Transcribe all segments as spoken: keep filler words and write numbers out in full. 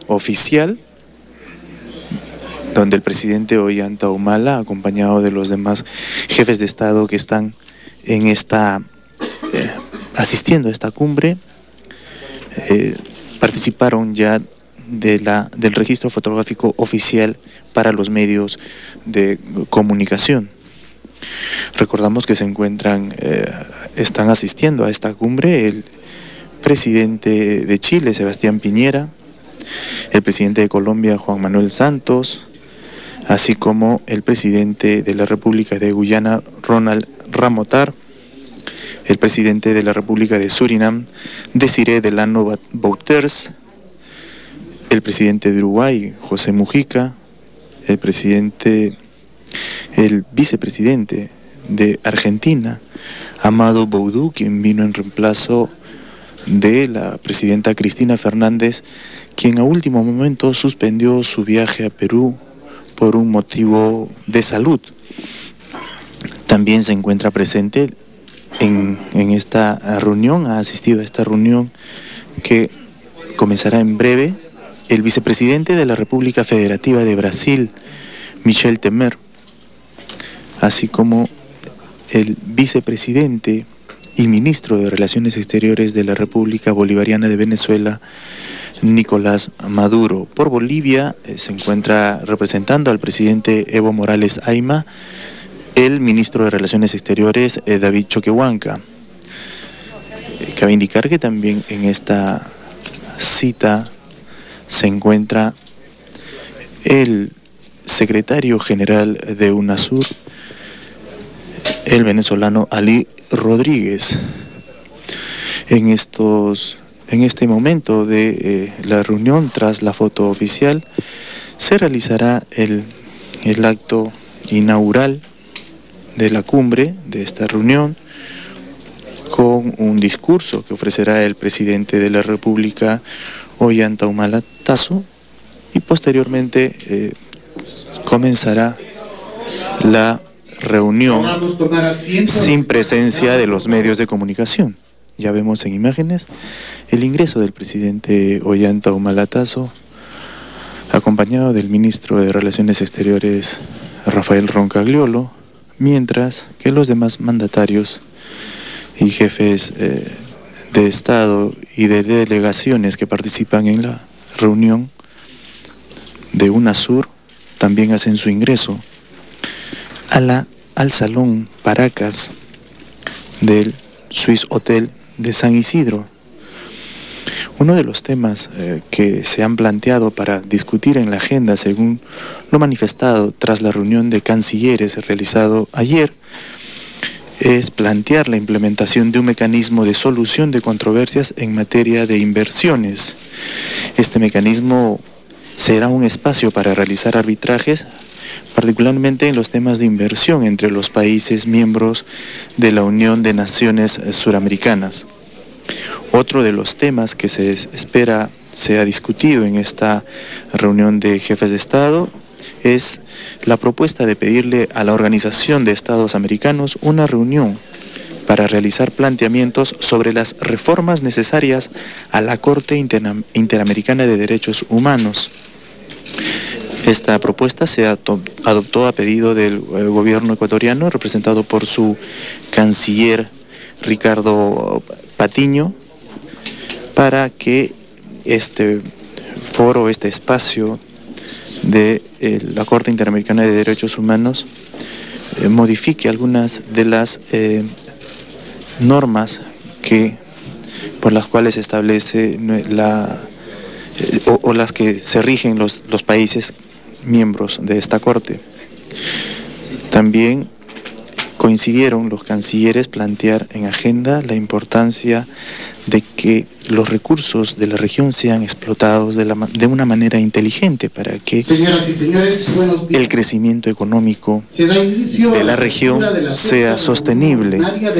oficial, donde el presidente Ollanta Humala, acompañado de los demás jefes de Estado que están en esta, eh, asistiendo a esta cumbre, eh, participaron ya de la, del registro fotográfico oficial para los medios de comunicación. Recordamos que se encuentran, eh, están asistiendo a esta cumbre el presidente de Chile, Sebastián Piñera, el presidente de Colombia, Juan Manuel Santos, así como el presidente de la República de Guyana, Ronald Ramotar, el presidente de la República de Surinam, Desiré Delano Bouters, el presidente de Uruguay, José Mujica, el presidente, el vicepresidente de Argentina, Amado Boudou, quien vino en reemplazo de la presidenta Cristina Fernández, quien a último momento suspendió su viaje a Perú por un motivo de salud. También se encuentra presente en, en esta reunión, ha asistido a esta reunión que comenzará en breve, el vicepresidente de la República Federativa de Brasil, Michel Temer, así como el vicepresidente y ministro de Relaciones Exteriores de la República Bolivariana de Venezuela, Nicolás Maduro. Por Bolivia eh, se encuentra representando al presidente Evo Morales Ayma, el ministro de Relaciones Exteriores, eh, David Choquehuanca. Eh, cabe indicar que también en esta cita se encuentra el secretario general de UNASUR, el venezolano Ali Rodríguez. En estos, en este momento de eh, la reunión, tras la foto oficial, se realizará el, el acto inaugural de la cumbre de esta reunión, con un discurso que ofrecerá el presidente de la República, Ollanta Humala Tasso, y posteriormente eh, comenzará la reunión sin presencia de los medios de comunicación. Ya vemos en imágenes el ingreso del presidente Ollanta Humala Tasso, acompañado del ministro de Relaciones Exteriores, Rafael Roncagliolo, mientras que los demás mandatarios y jefes eh, de Estado y de delegaciones que participan en la reunión de UNASUR también hacen su ingreso a la, al Salón Paracas del Swiss Hotel de San Isidro. Uno de los temas eh, que se han planteado para discutir en la agenda, según lo manifestado tras la reunión de cancilleres realizado ayer, es plantear la implementación de un mecanismo de solución de controversias en materia de inversiones. Este mecanismo será un espacio para realizar arbitrajes, particularmente en los temas de inversión entre los países miembros de la Unión de Naciones Suramericanas. Otro de los temas que se espera sea discutido en esta reunión de jefes de Estado es la propuesta de pedirle a la Organización de Estados Americanos una reunión para realizar planteamientos sobre las reformas necesarias a la Corte Inter- Interamericana de Derechos Humanos. Esta propuesta se adoptó a pedido del eh, gobierno ecuatoriano, representado por su canciller Ricardo Patiño, para que este foro, este espacio de eh, la Corte Interamericana de Derechos Humanos eh, modifique algunas de las eh, normas que por las cuales se establece la eh, o, o las que se rigen los, los países miembros de esta Corte. También coincidieron los cancilleres plantear en agenda la importancia de que los recursos de la región sean explotados de, la, de una manera inteligente para que Señoras y señores, buenos días. El crecimiento económico de la región sea sostenible.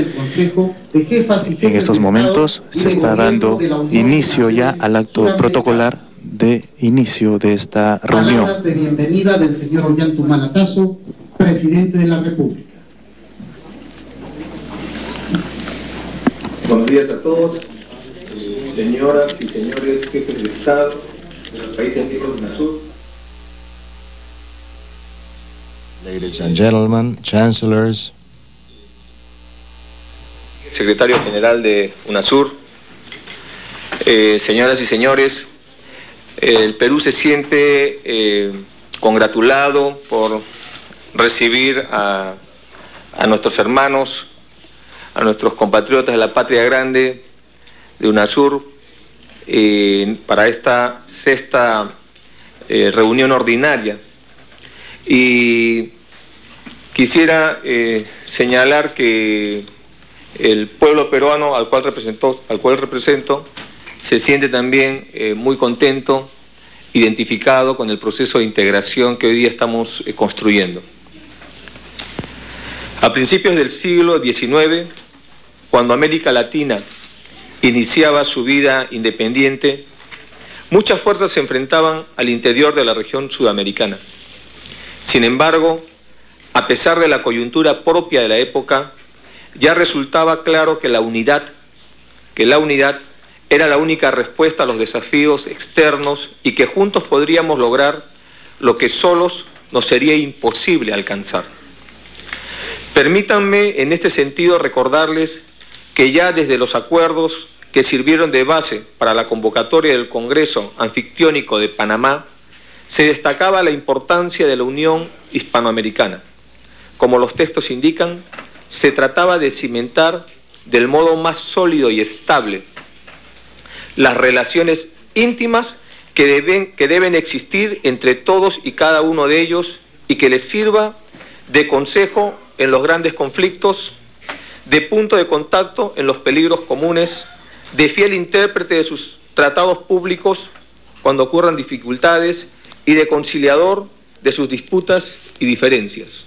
En estos momentos se está dando inicio ya al acto protocolar de inicio de esta reunión. Palabras de bienvenida del señor Ollanta Humala Tasso, presidente de la República. Buenos días a todos, eh, señoras y señores jefes de Estado, de los países miembros de UNASUR. Ladies and gentlemen, chancellors. Secretario General de UNASUR, eh, señoras y señores, el Perú se siente eh, congratulado por recibir a, a nuestros hermanos, a nuestros compatriotas de la Patria Grande de UNASUR eh, para esta sexta eh, reunión ordinaria. Y quisiera eh, señalar que el pueblo peruano al cual, representó, al cual represento se siente también eh, muy contento, identificado con el proceso de integración que hoy día estamos eh, construyendo. A principios del siglo diecinueve, cuando América Latina iniciaba su vida independiente, muchas fuerzas se enfrentaban al interior de la región sudamericana. Sin embargo, a pesar de la coyuntura propia de la época, ya resultaba claro que la unidad, que la unidad era la única respuesta a los desafíos externos y que juntos podríamos lograr lo que solos nos sería imposible alcanzar. Permítanme en este sentido recordarles que ya desde los acuerdos que sirvieron de base para la convocatoria del Congreso Anfictiónico de Panamá, se destacaba la importancia de la Unión Hispanoamericana. Como los textos indican, se trataba de cimentar del modo más sólido y estable las relaciones íntimas que deben, que deben existir entre todos y cada uno de ellos y que les sirva de consejo en los grandes conflictos, de punto de contacto en los peligros comunes, de fiel intérprete de sus tratados públicos cuando ocurran dificultades y de conciliador de sus disputas y diferencias.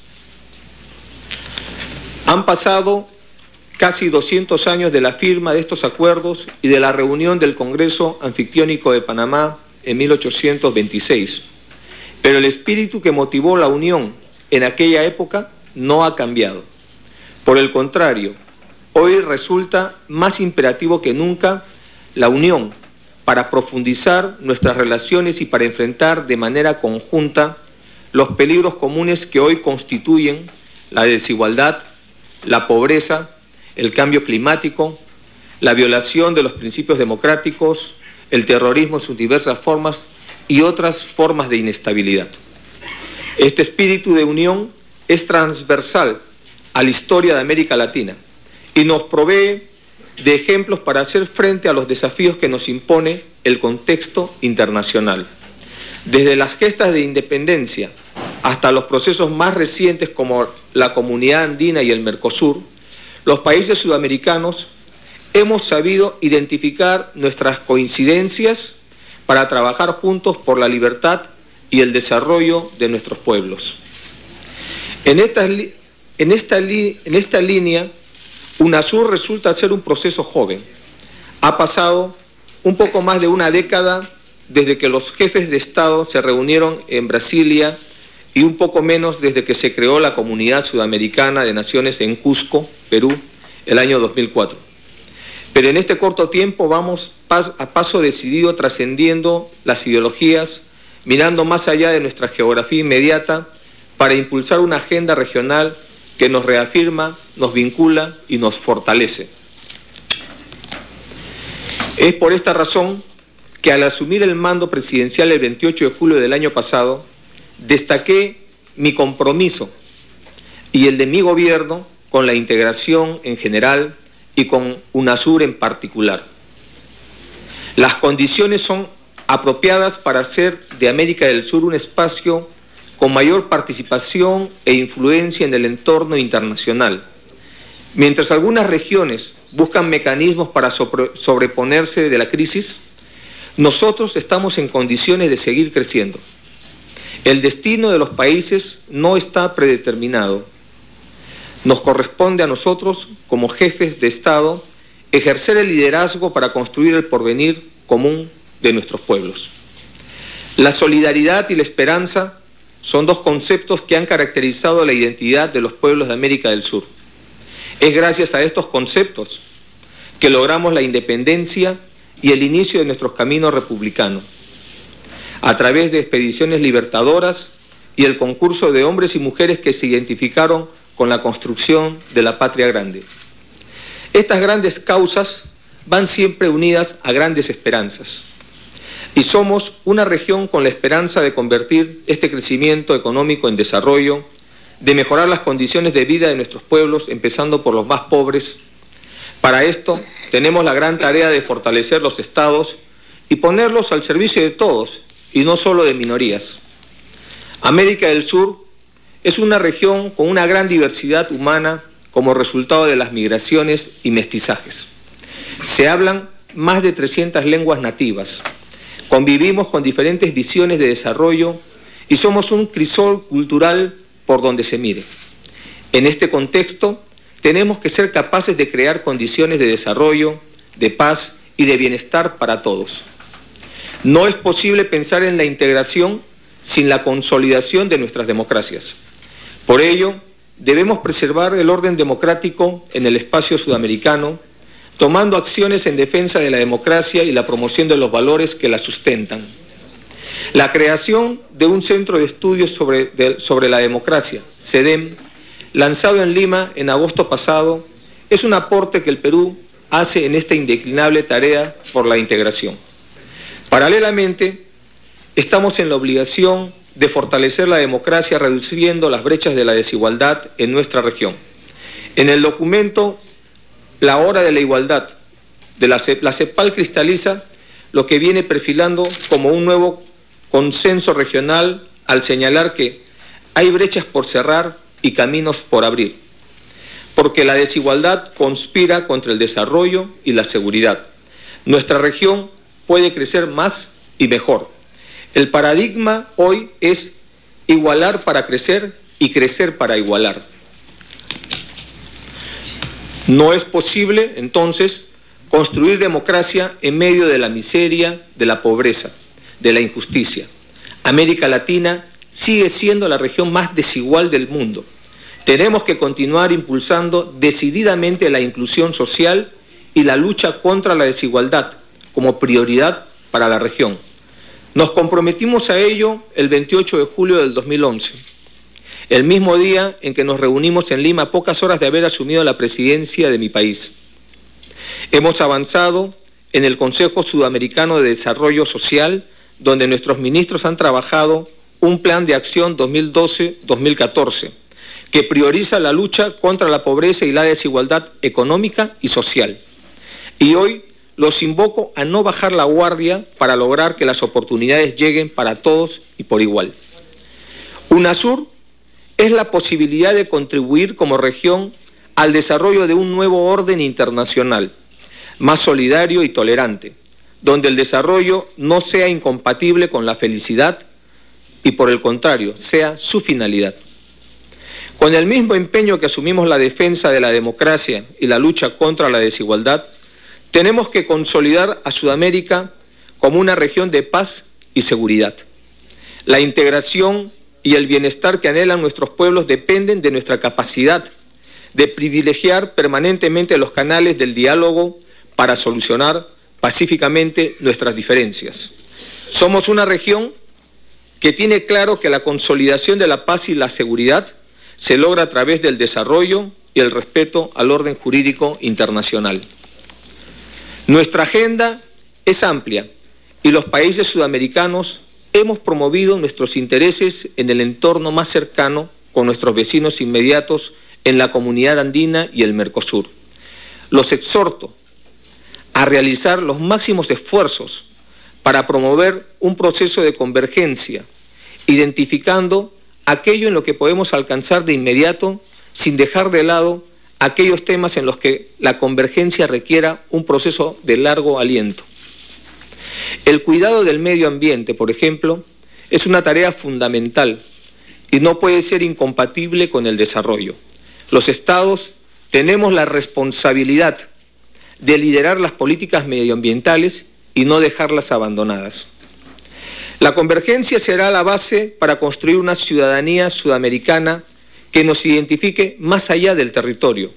Han pasado casi doscientos años de la firma de estos acuerdos y de la reunión del Congreso Anfictiónico de Panamá en mil ochocientos veintiséis, pero el espíritu que motivó la unión en aquella época no ha cambiado. Por el contrario, hoy resulta más imperativo que nunca la unión para profundizar nuestras relaciones y para enfrentar de manera conjunta los peligros comunes que hoy constituyen la desigualdad, la pobreza, el cambio climático, la violación de los principios democráticos, el terrorismo en sus diversas formas y otras formas de inestabilidad. Este espíritu de unión es transversal a la historia de América Latina y nos provee de ejemplos para hacer frente a los desafíos que nos impone el contexto internacional. Desde las gestas de independencia hasta los procesos más recientes como la Comunidad Andina y el Mercosur, los países sudamericanos hemos sabido identificar nuestras coincidencias para trabajar juntos por la libertad y el desarrollo de nuestros pueblos. En esta, en esta, en esta línea, UNASUR resulta ser un proceso joven. Ha pasado un poco más de una década desde que los jefes de Estado se reunieron en Brasilia y un poco menos desde que se creó la Comunidad Sudamericana de Naciones en Cusco, Perú, el año dos mil cuatro. Pero en este corto tiempo vamos a paso decidido trascendiendo las ideologías, mirando más allá de nuestra geografía inmediata para impulsar una agenda regional que nos reafirma, nos vincula y nos fortalece. Es por esta razón que al asumir el mando presidencial el veintiocho de julio del año pasado, destaqué mi compromiso y el de mi gobierno con la integración en general y con UNASUR en particular. Las condiciones son apropiadas para hacer de América del Sur un espacio con mayor participación e influencia en el entorno internacional. Mientras algunas regiones buscan mecanismos para sobre, sobreponerse de la crisis, nosotros estamos en condiciones de seguir creciendo. El destino de los países no está predeterminado. Nos corresponde a nosotros, como jefes de Estado, ejercer el liderazgo para construir el porvenir común de nuestros pueblos. La solidaridad y la esperanza son dos conceptos que han caracterizado la identidad de los pueblos de América del Sur. Es gracias a estos conceptos que logramos la independencia y el inicio de nuestros caminos republicanos. a través de expediciones libertadoras y el concurso de hombres y mujeres que se identificaron con la construcción de la patria grande. Estas grandes causas van siempre unidas a grandes esperanzas. Y somos una región con la esperanza de convertir este crecimiento económico en desarrollo, de mejorar las condiciones de vida de nuestros pueblos, empezando por los más pobres. Para esto tenemos la gran tarea de fortalecer los estados y ponerlos al servicio de todos, y no solo de minorías. América del Sur es una región con una gran diversidad humana como resultado de las migraciones y mestizajes. Se hablan más de trescientas lenguas nativas. Convivimos con diferentes visiones de desarrollo y somos un crisol cultural por donde se mire. En este contexto, tenemos que ser capaces de crear condiciones de desarrollo, de paz y de bienestar para todos. No es posible pensar en la integración sin la consolidación de nuestras democracias. Por ello, debemos preservar el orden democrático en el espacio sudamericano, tomando acciones en defensa de la democracia y la promoción de los valores que la sustentan. La creación de un centro de estudios sobre, de, sobre la democracia, CEDEM, lanzado en Lima en agosto pasado, es un aporte que el Perú hace en esta indeclinable tarea por la integración. Paralelamente, estamos en la obligación de fortalecer la democracia reduciendo las brechas de la desigualdad en nuestra región. En el documento La Hora de la Igualdad, de la, la CEPAL cristaliza lo que viene perfilando como un nuevo consenso regional al señalar que hay brechas por cerrar y caminos por abrir, porque la desigualdad conspira contra el desarrollo y la seguridad. Nuestra región puede crecer más y mejor. El paradigma hoy es igualar para crecer y crecer para igualar. No es posible, entonces, construir democracia en medio de la miseria, de la pobreza, de la injusticia. América Latina sigue siendo la región más desigual del mundo. Tenemos que continuar impulsando decididamente la inclusión social y la lucha contra la desigualdad como prioridad para la región. Nos comprometimos a ello el veintiocho de julio del dos mil once. El mismo día en que nos reunimos en Lima, a pocas horas de haber asumido la presidencia de mi país. Hemos avanzado en el Consejo Sudamericano de Desarrollo Social, donde nuestros ministros han trabajado un plan de acción dos mil doce a dos mil catorce, que prioriza la lucha contra la pobreza y la desigualdad económica y social. Y hoy los invoco a no bajar la guardia para lograr que las oportunidades lleguen para todos y por igual. UNASUR es la posibilidad de contribuir como región al desarrollo de un nuevo orden internacional, más solidario y tolerante, donde el desarrollo no sea incompatible con la felicidad y, por el contrario, sea su finalidad. Con el mismo empeño que asumimos la defensa de la democracia y la lucha contra la desigualdad, tenemos que consolidar a Sudamérica como una región de paz y seguridad. La integración y el bienestar que anhelan nuestros pueblos dependen de nuestra capacidad de privilegiar permanentemente los canales del diálogo para solucionar pacíficamente nuestras diferencias. Somos una región que tiene claro que la consolidación de la paz y la seguridad se logra a través del desarrollo y el respeto al orden jurídico internacional. Nuestra agenda es amplia y los países sudamericanos hemos promovido nuestros intereses en el entorno más cercano con nuestros vecinos inmediatos en la Comunidad Andina y el Mercosur. Los exhorto a realizar los máximos esfuerzos para promover un proceso de convergencia, identificando aquello en lo que podemos alcanzar de inmediato sin dejar de lado aquellos temas en los que la convergencia requiera un proceso de largo aliento. El cuidado del medio ambiente, por ejemplo, es una tarea fundamental y no puede ser incompatible con el desarrollo. Los estados tenemos la responsabilidad de liderar las políticas medioambientales y no dejarlas abandonadas. La convergencia será la base para construir una ciudadanía sudamericana que nos identifique más allá del territorio,